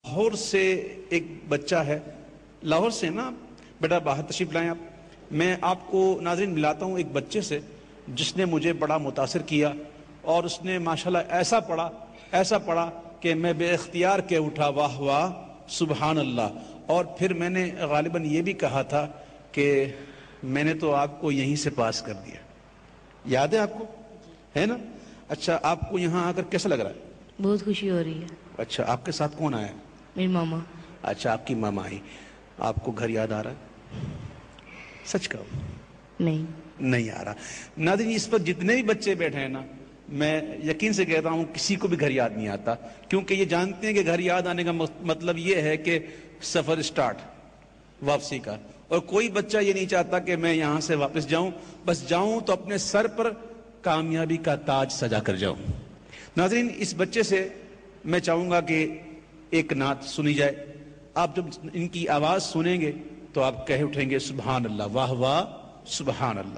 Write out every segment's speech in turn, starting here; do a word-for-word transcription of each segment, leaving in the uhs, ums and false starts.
لاہور سے ایک بچہ ہے، لاہور سے نا بیٹا، باہر تشریف لائیں آپ۔ میں آپ کو ناظرین ملاتا ہوں ایک بچے سے جس نے مجھے بڑا متاثر کیا، اور اس نے ماشاءاللہ ایسا پڑھا ایسا پڑھا کہ میں بے اختیار کے اٹھا، واہ واہ سبحان اللہ۔ اور پھر میں نے غالباً یہ بھی کہا تھا کہ میں نے تو آپ کو یہیں سے پاس کر دیا، یاد ہے آپ کو؟ ہے نا؟ اچھا، آپ کو یہاں آ کر کیسا لگ رہا ہے؟ بہت خوشی ہو رہی ہے۔ اچھا، آپ کے ساتھ کون آیا ہے؟ میری ماما۔ اچھا، آپ کی ماما آئی۔ آپ کو گھر یاد آ رہا ہے؟ سچ کہو۔ نہیں نہیں آ رہا۔ ناظرین، اس پر جتنے بھی بچے بیٹھے ہیں نا، میں یقین سے کہتا ہوں کسی کو بھی گھر یاد نہیں آتا، کیونکہ یہ جانتے ہیں کہ گھر یاد آنے کا مطلب یہ ہے کہ سفر سٹارٹ، واپسی کا۔ اور کوئی بچہ یہ نہیں چاہتا کہ میں یہاں سے واپس جاؤں، بس جاؤں تو اپنے سر پر کامیابی کا تاج سجا کر جاؤں۔ ناظرین، اس بچے سے میں چاہوں گا کہ ایک نعت سنی جائے۔ آپ جب ان کی آواز سنیں گے تو آپ کہہ اٹھیں گے سبحان اللہ، واہ واہ سبحان اللہ۔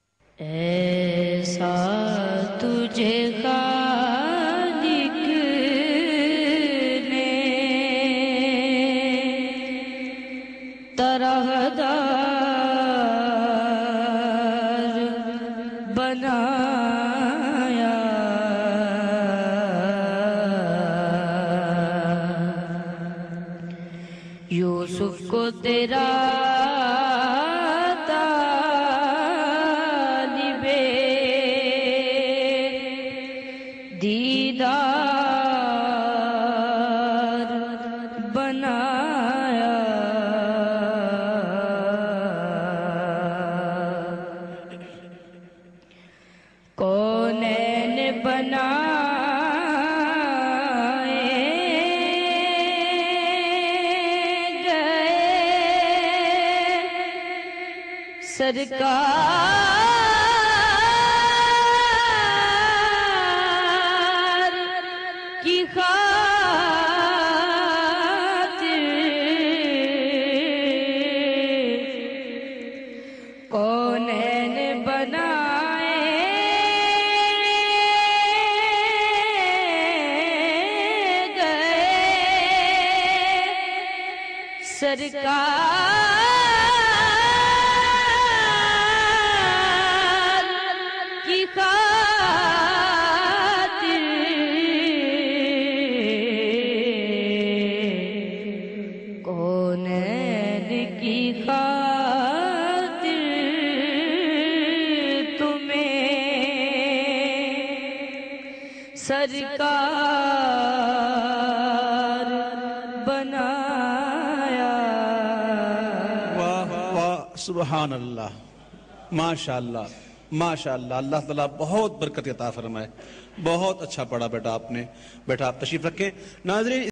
ایسا تجھے خالق نے طرح دار بنایا، یوسف کو تیرا دیدار بنایا، کونین بنائے گئے سرکار کی خاطر، کونین بنائے گئے سرکار کی خاطر، کونین کی خاطر تمہیں سرکار بنایا۔ واہ واہ سبحان اللہ، ماشاء اللہ ماشاء اللہ۔ اللہ تعالیٰ بہت برکت عطا فرمائے۔ بہت اچھا پڑھا بیٹا آپ نے۔ بیٹا آپ تشریف رکھیں۔ ناظرین،